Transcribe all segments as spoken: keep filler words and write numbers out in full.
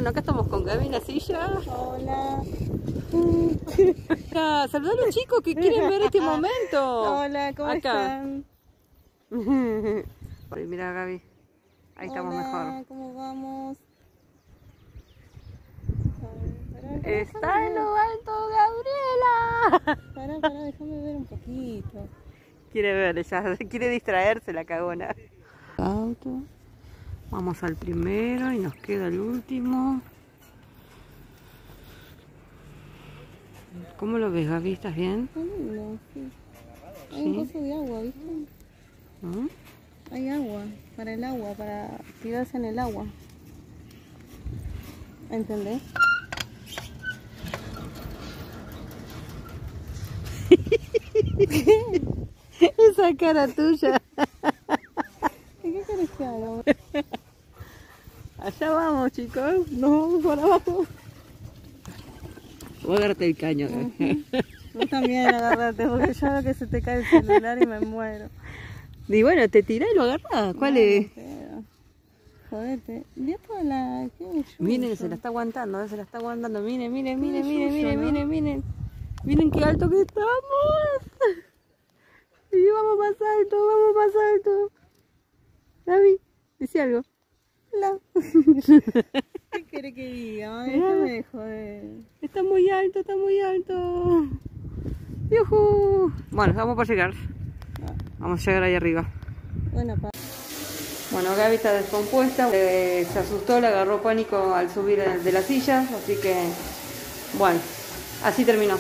Bueno, acá estamos con Gaby en la silla. Hola. Ah, saludar a los chicos que quieren ver este momento. Hola, ¿cómo acá están? Mira, Gaby. Ahí estamos Hola, mejor. ¿cómo vamos? Está en lo alto, Gabriela. Pará, pará, déjame ver un poquito. Quiere ver, ella quiere distraerse la cagona. Auto. Vamos al primero y nos queda el último. ¿Cómo lo ves, Gaby? ¿Estás bien? Está lindo, sí. Hay ¿Sí? un coso de agua, ¿viste? ¿Mm? Hay agua, para el agua, para tirarse en el agua. ¿Entendés? Esa cara tuya. ¿Qué querés que haga? Allá vamos, chicos. Nos vamos para abajo. Voy a agarrarte el caño. Uh-huh. Vos también agárrate, porque yo veo que se te cae el celular y me muero. Y bueno, te tirás y lo agarrás. ¿Cuál no, es? Pero... Jodete. ¿Y esto de la... ¿Qué es Miren, eso? se la está aguantando, se la está aguantando. Miren, miren, miren, Sí, miren, yuyo, miren, ¿no? miren, miren. Miren qué alto que estamos. Y vamos más alto, vamos más alto. Gaby, dice algo. Hola. ¿Qué querés que diga? Ay, déjame de joder. Está muy alto, está muy alto. ¡Yujú! Bueno, vamos por llegar. Vamos a llegar ahí arriba. Bueno, pa. Bueno, Gaby está descompuesta, eh, se asustó, le agarró pánico al subir de las sillas, así que, bueno, así terminó.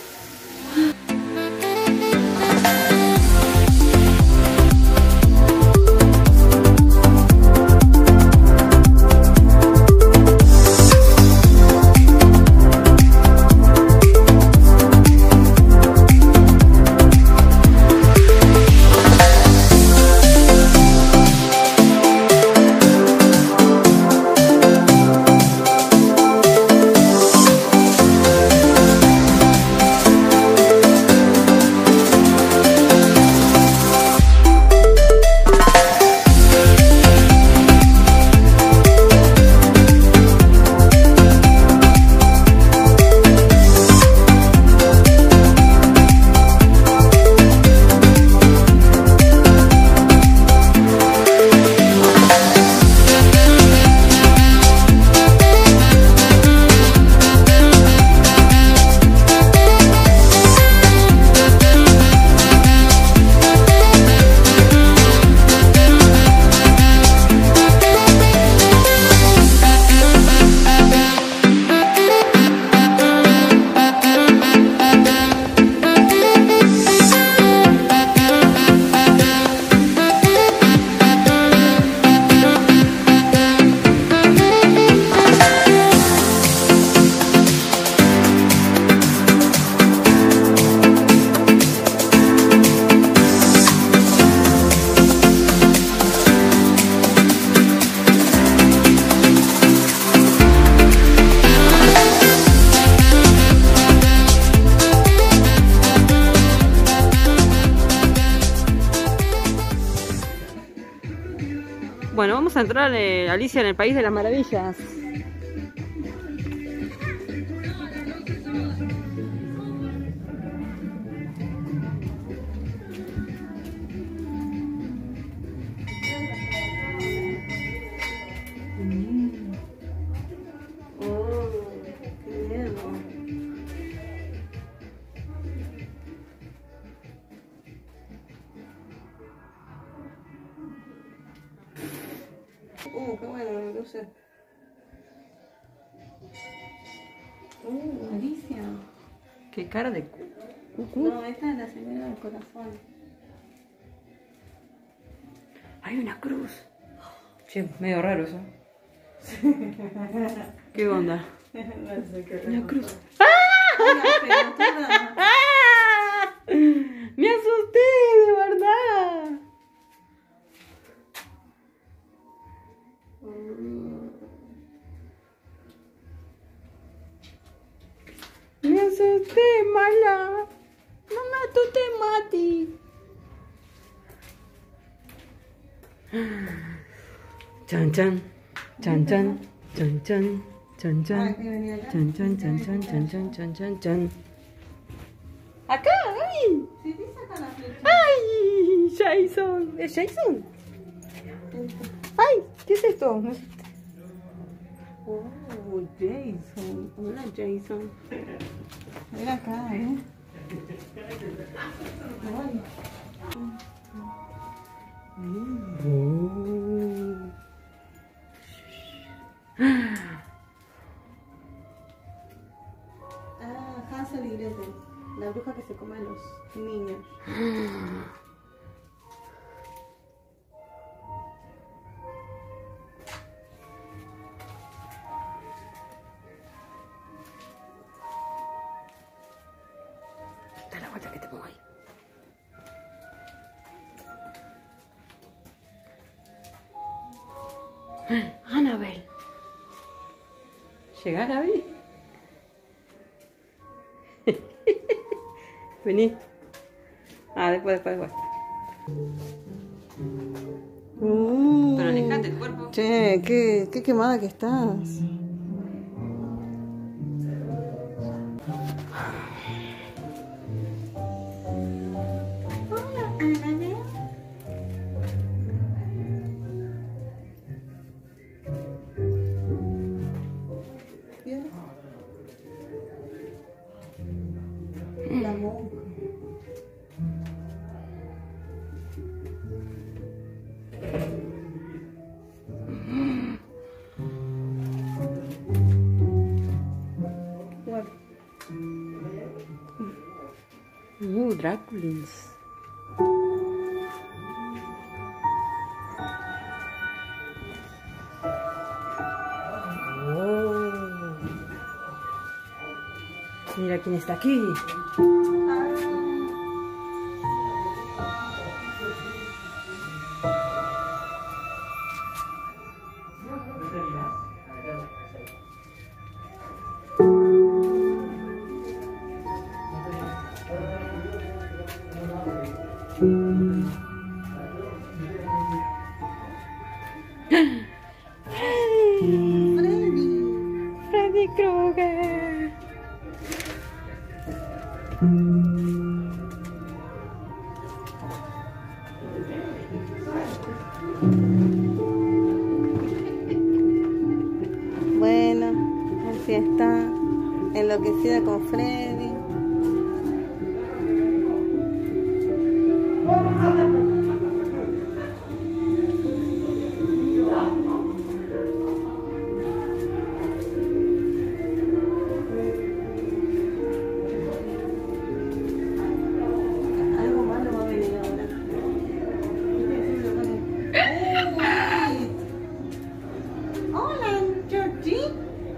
Bueno, vamos a entrar eh, Alicia en el País de las Maravillas. Mm. Oh, qué miedo. Uh, qué bueno, no sé. Uh, Alicia. Qué cara de cucú. No, esta es la señora del corazón. Hay una cruz. Che, medio raro eso. ¿Qué onda? No sé qué Una cruz. ¡Ah! ¡Ah! Me asusté, de verdad. Me asusté, mala. Mamá, tú te mati. Chan chan, chan chan, chan chan, Chan, chan. Ah, que venía acá. Chan, chan, chan, chan, chan, chan, chan, chan, chan. ¡Acá! ¡Ay! Sí, te saca la flecha. ¡Ay! ¡Jason! ¿Es Jason? ¡Ay! ¿Qué es esto? Oh, Jason. Hola, Jason. Ven acá, ¿eh? Ay. Oh. Ah, Hansel y Gretel. La bruja que se come a los niños. Da la vuelta que te pongo ahí. Annabel. ¿Llegás, Gaby? Vení. Ah, después, después, después. Uh, Pero alejate el cuerpo. Che, qué, qué quemada que estás. La monja. Bueno. Uh, Dráculas. Oh. Mira quién está aquí. Freddy. Freddy Krueger. Bueno, así está, enloquecida con Freddy. Algo malo va a venir ahora. ¡Uy! Hola, Georgie.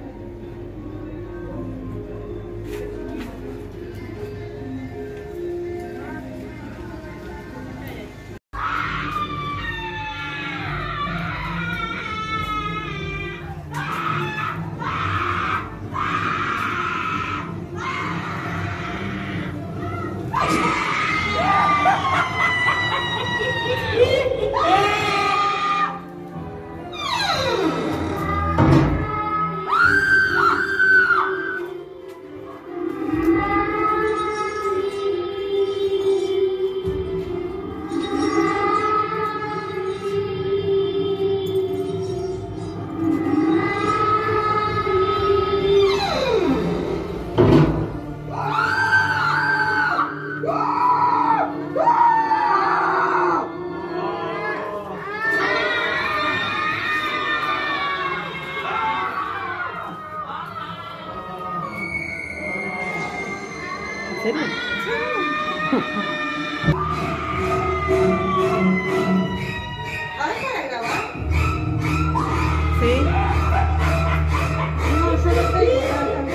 ¿En serio? ¿Ahora para grabar? Sí. No, yo no estoy grabando.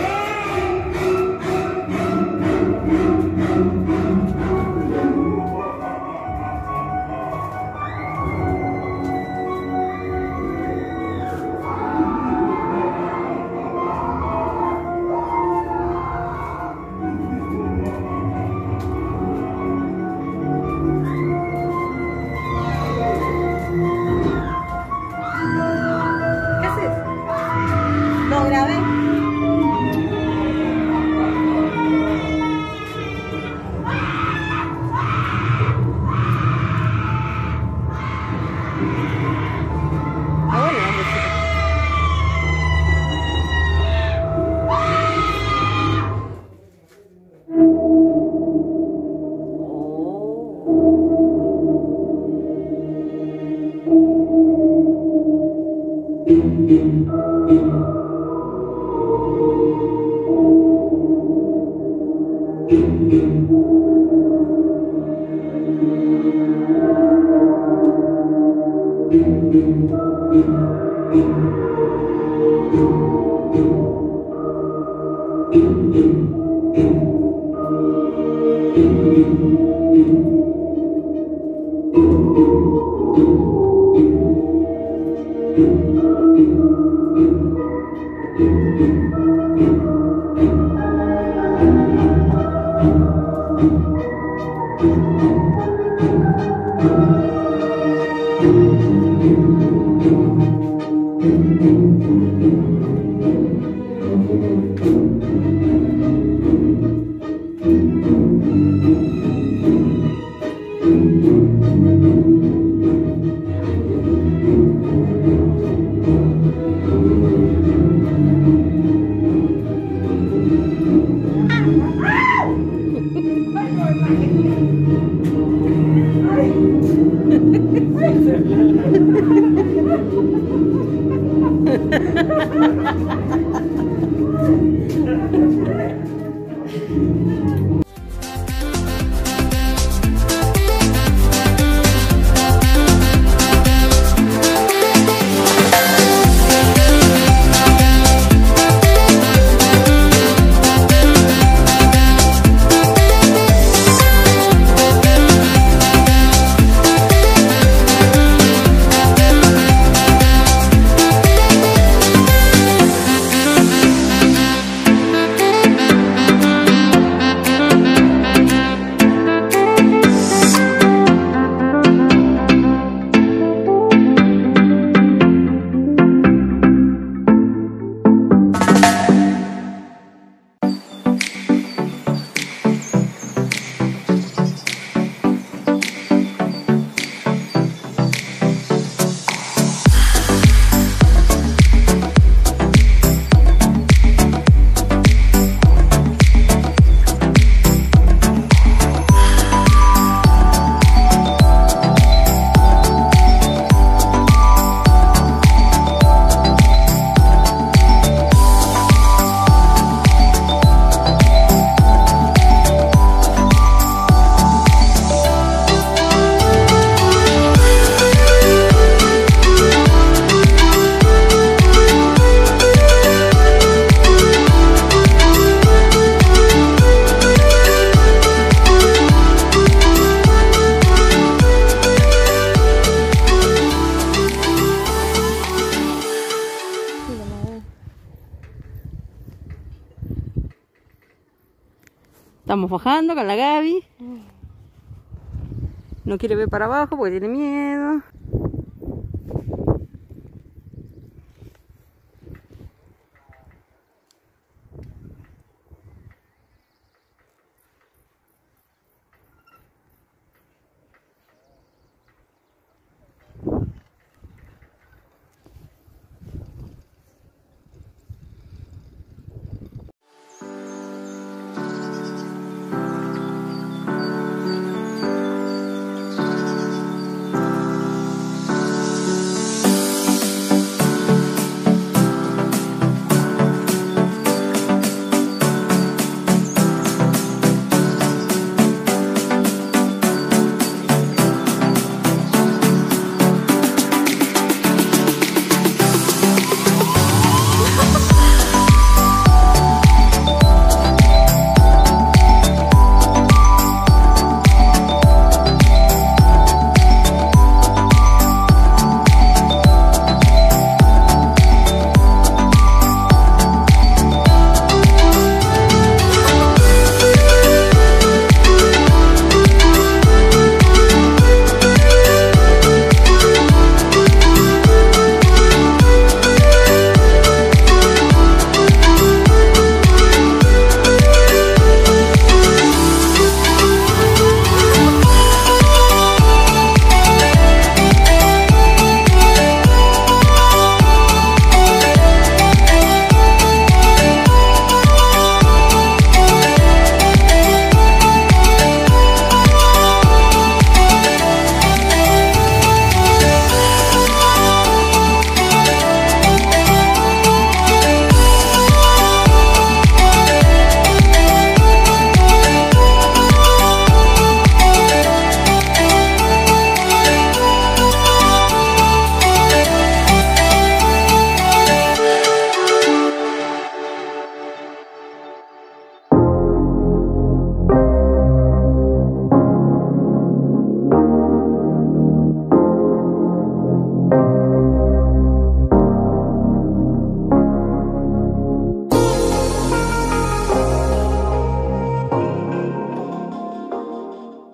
Estamos bajando con la Gaby. No quiere ver para abajo porque tiene miedo.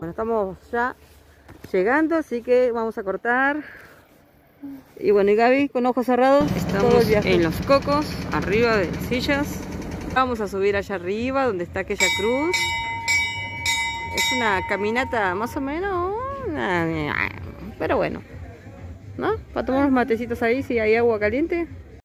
Bueno, estamos ya llegando, así que vamos a cortar. Y bueno, y Gaby con ojos cerrados. Estamos en Los Cocos, arriba de las sillas. Vamos a subir allá arriba, donde está aquella cruz. Es una caminata más o menos, pero bueno, ¿no? Para tomar unos matecitos ahí, si hay agua caliente.